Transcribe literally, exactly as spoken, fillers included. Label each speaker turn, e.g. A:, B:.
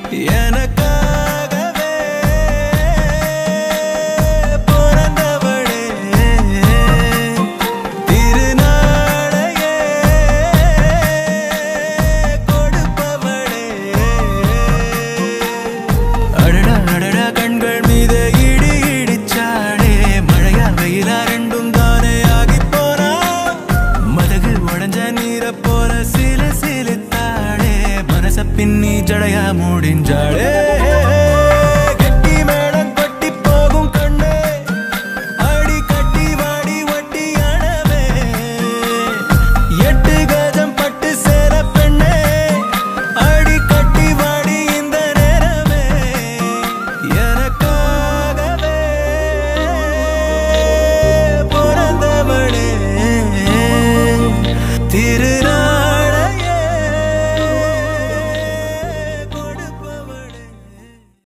A: எனக்காகவே பிறந்தவளே திருநாளையே கொடுப்பவளே அடடா அடடா கண்கள் மீது இடி இடிச்சாடே மழையா வெயிலா ரெண்டும் தானே ஆகி போனா மதகு உடஞ்ச நீரை போல சில சிலித்தாடே மனச பின்னி ஜடையா முடிஞ்சாடே